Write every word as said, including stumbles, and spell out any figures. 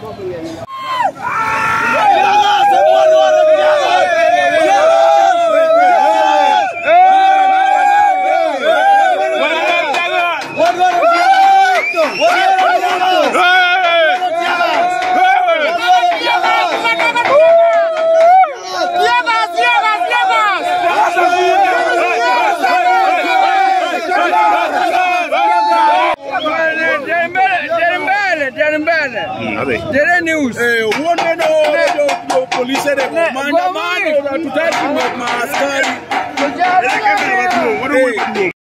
Dere news. Eh, uone no police de maandamano tutaki maaskari.